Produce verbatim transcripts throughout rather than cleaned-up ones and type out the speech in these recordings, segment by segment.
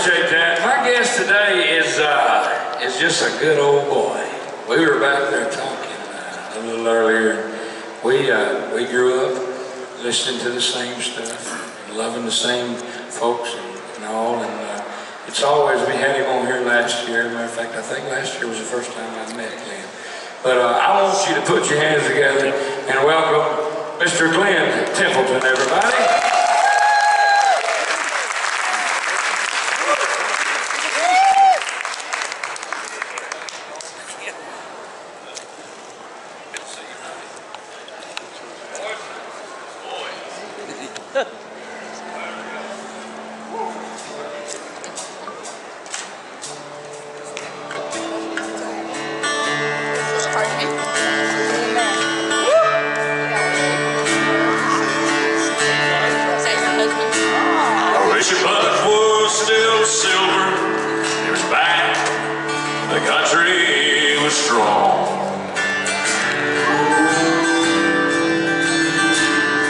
Appreciate that. My guest today is uh, is just a good old boy. We were back there talking uh, a little earlier. We uh, we grew up listening to the same stuff, and loving the same folks and, and all. And uh, it's always, we had him on here last year. As a matter of fact, I think last year was the first time I met him. But uh, I want you to put your hands together and welcome Mister Glen Templeton, everybody.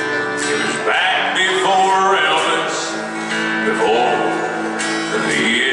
Before the